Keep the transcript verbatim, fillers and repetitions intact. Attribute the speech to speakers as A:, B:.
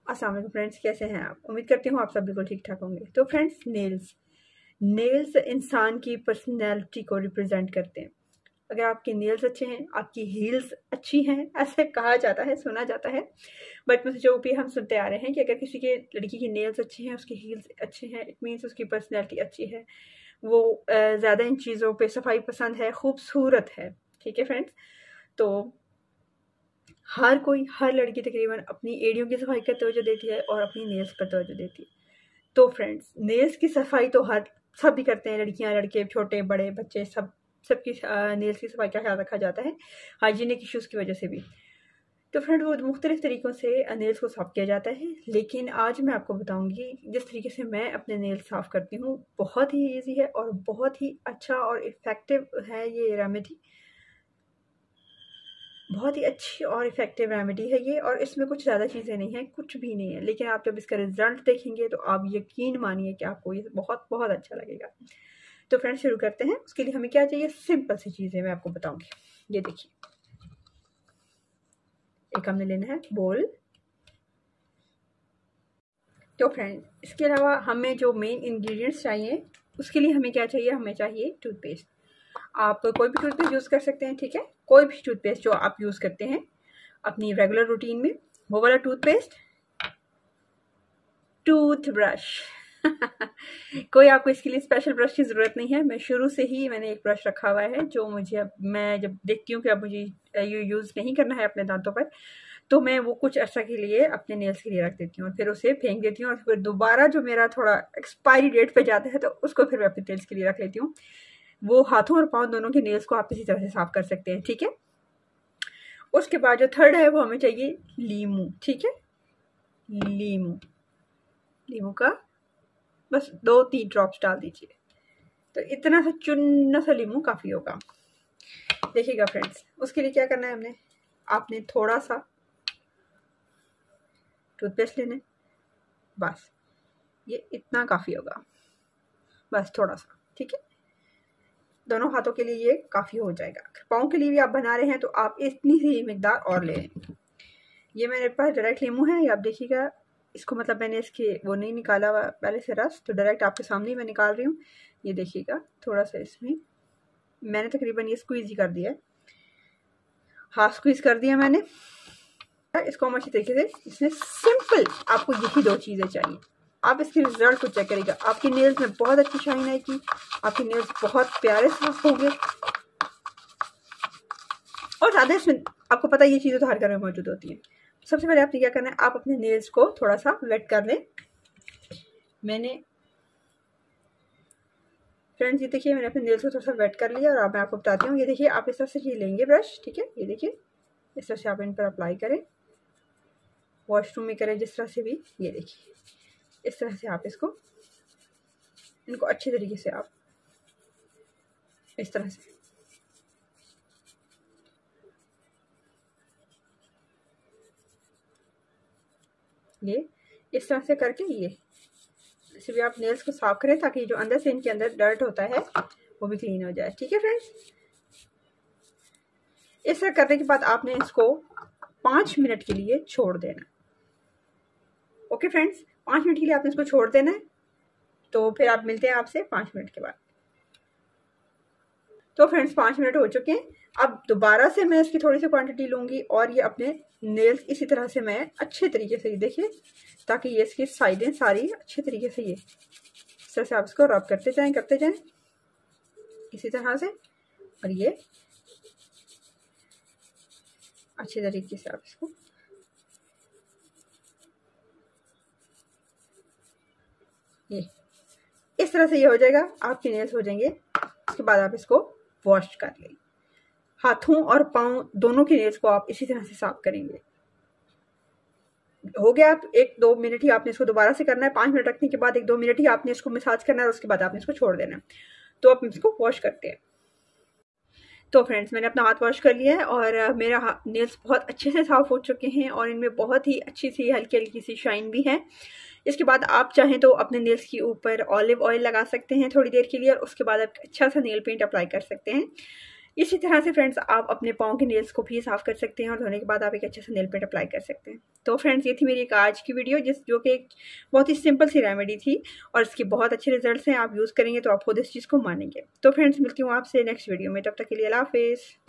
A: अस्सलाम वालेकुम फ्रेंड्स, कैसे हैं आप? उम्मीद करती हूँ आप सब बिल्कुल ठीक ठाक होंगे। तो फ्रेंड्स, नेल्स नेल्स इंसान की पर्सनैलिटी को रिप्रेजेंट करते हैं। अगर आपके नेल्स अच्छे हैं, आपकी हील्स अच्छी हैं, ऐसे कहा जाता है, सुना जाता है। बचपन से जो भी हम सुनते आ रहे हैं कि अगर किसी के लड़की की नेल्स अच्छे हैं, उसकी हील्स अच्छे हैं, इट मीन्स उसकी पर्सनैलिटी अच्छी है, वो ज़्यादा इन चीज़ों पे सफाई पसंद है, खूबसूरत है। ठीक है फ्रेंड्स, तो हर कोई हर लड़की तकरीबन अपनी एड़ियों की सफाई पर तवज्जो देती है और अपनी नेल्स पर तवज्जो देती है। तो फ्रेंड्स, नेल्स की सफाई तो हर सब भी करते हैं, लड़कियां लड़के छोटे बड़े बच्चे सब सबकी नेल्स की सफाई का ख्याल रखा जाता है हाइजीनिक इश्यूज़ की वजह से भी। तो फ्रेंड, वो मुख्तलिफ तरीक़ों से नेल्स को साफ़ किया जाता है, लेकिन आज मैं आपको बताऊंगी जिस तरीके से मैं अपने नेल्स साफ़ करती हूँ। बहुत ही ईजी है और बहुत ही अच्छा और इफ़ेक्टिव है ये रेमेडी। बहुत ही अच्छी और इफ़ेक्टिव रेमेडी है ये, और इसमें कुछ ज़्यादा चीज़ें नहीं हैं, कुछ भी नहीं है, लेकिन आप जब इसका रिज़ल्ट देखेंगे तो आप यकीन मानिए कि आपको ये बहुत बहुत अच्छा लगेगा। तो फ्रेंड्स, शुरू करते हैं। उसके लिए हमें क्या चाहिए? सिंपल सी चीज़ें मैं आपको बताऊंगी। ये देखिए, एक हमने लेना है बोल। तो फ्रेंड्स, इसके अलावा हमें जो मेन इंग्रेडिएंट्स चाहिए, उसके लिए हमें क्या चाहिए? हमें चाहिए टूथपेस्ट। आप कोई भी टूथपेस्ट यूज़ कर सकते हैं, ठीक है? कोई भी टूथपेस्ट जो आप यूज़ करते हैं अपनी रेगुलर रूटीन में, वो वाला टूथपेस्ट। टूथब्रश कोई आपको इसके लिए स्पेशल ब्रश की ज़रूरत नहीं है। मैं शुरू से ही मैंने एक ब्रश रखा हुआ है जो मुझे, अब मैं जब देखती हूँ कि अब मुझे ये यूज़ नहीं करना है अपने दांतों पर, तो मैं वो कुछ अर्सा के लिए अपने नेल्स के लिए रख देती हूँ और फिर उसे फेंक देती हूँ, और फिर दोबारा जो मेरा थोड़ा एक्सपायरी डेट पे जाता है तो उसको फिर मैं अपने नेल्स के लिए रख लेती हूँ। वो हाथों और पाँव दोनों के नेल्स को आप इसी तरह से साफ कर सकते हैं, ठीक है? उसके बाद जो थर्ड है वो हमें चाहिए लीमू, ठीक है? लीमू लीमू का बस दो तीन ड्रॉप्स डाल दीजिए, तो इतना सा चुन्ना सा लीमू काफ़ी होगा। देखिएगा फ्रेंड्स, उसके लिए क्या करना है हमने, आपने थोड़ा सा टूथपेस्ट लेना है, बस ये इतना काफ़ी होगा, बस थोड़ा सा, ठीक है? दोनों हाथों के लिए ये काफ़ी हो जाएगा। पाँव के लिए भी आप बना रहे हैं तो आप इतनी सी मिकदार और ले लें। ये मेरे पास डायरेक्ट लीमू है, ये आप देखिएगा। इसको मतलब मैंने इसके वो नहीं निकाला हुआ पहले से रस, तो डायरेक्ट आपके सामने ही मैं निकाल रही हूँ। ये देखिएगा, थोड़ा सा इसमें मैंने तकरीबन ये स्क्वीज़ ही कर दिया है, हाफ स्क्वीज़ कर दिया मैंने। इसको हम अच्छी तरीके से, इसमें सिंपल आपको यही दो चीज़ें चाहिए। आप इसके रिजल्ट को चेक करिएगा, आपकी नेल्स में बहुत अच्छी शाइन आएगी, आपके नेल्स बहुत प्यारे साफ होंगे, और ज़्यादा इसमें आपको पता है ये चीज़ें तो हर घर में मौजूद होती हैं। सबसे पहले आपने क्या करना है, आप अपने नेल्स को थोड़ा सा वेट कर लें। मैंने फ्रेंड्स, ये देखिए, मैंने अपने नेल्स को थोड़ा सा वेट कर लिया, और अब मैं आपको बताती हूँ। ये देखिए, आप इस तरह से ये लेंगे ब्रश, ठीक है? ये देखिए, इस तरह से आप इन पर अप्लाई करें, वॉशरूम में करें, जिस तरह से भी। ये देखिए, इस तरह से आप इसको इनको अच्छे तरीके से आप इस तरह से ये इस तरह से करके ये इसे भी आप नेल्स को साफ करें, ताकि जो अंदर से इनके अंदर डर्ट होता है वो भी क्लीन हो जाए, ठीक है फ्रेंड्स? इस तरह करने के बाद आपने इसको पाँच मिनट के लिए छोड़ देना। ओके फ्रेंड्स, पाँच मिनट के लिए आपने इसको छोड़ देना है। तो फिर आप मिलते हैं आपसे पाँच मिनट के बाद। तो फ्रेंड्स, पाँच मिनट हो चुके हैं। अब दोबारा से मैं इसकी थोड़ी सी क्वांटिटी लूँगी, और ये अपने नेल्स इसी तरह से मैं अच्छे तरीके से, ये देखिए, ताकि ये इसकी साइडें सारी अच्छे तरीके से, ये इस तरह से आप इसको रब करते जाएं करते जाएं इसी तरह से, और ये अच्छे तरीके से आप इसको ये इस तरह से ये हो जाएगा, आपके नेल्स हो जाएंगे। उसके बाद आप इसको वॉश कर लें। हाथों और पाँव दोनों के नेल्स को आप इसी तरह से साफ करेंगे। हो गया, आप एक दो मिनट ही आपने इसको दोबारा से करना है। पाँच मिनट रखने के बाद एक दो मिनट ही आपने इसको मसाज करना है, और उसके बाद आपने इसको छोड़ देना है। तो आप इसको वॉश करते हैं। तो फ्रेंड्स, मैंने अपना हाथ वॉश कर लिया है, और मेरा नेल्स बहुत अच्छे से साफ़ हो चुके हैं, और इनमें बहुत ही अच्छी सी हल्की हल्की सी शाइन भी है। इसके बाद आप चाहें तो अपने नेल्स के ऊपर ऑलिव ऑयल लगा सकते हैं थोड़ी देर के लिए, और उसके बाद आप अच्छा सा नेल पेंट अप्लाई कर सकते हैं। इसी तरह से फ्रेंड्स आप अपने पाँव के नेल्स को भी साफ़ कर सकते हैं और धोने के बाद आप एक अच्छे से नेल पेंट अप्लाई कर सकते हैं। तो फ्रेंड्स ये थी मेरी एक आज की वीडियो जिस जो कि एक बहुत ही सिंपल सी रेमेडी थी और इसके बहुत अच्छे रिजल्ट्स हैं। आप यूज़ करेंगे तो आप खुद इस चीज़ को मानेंगे। तो फ्रेंड्स मिलती हूँ आपसे नेक्स्ट वीडियो में, तब तक के लिए अल्लाह हाफिज़।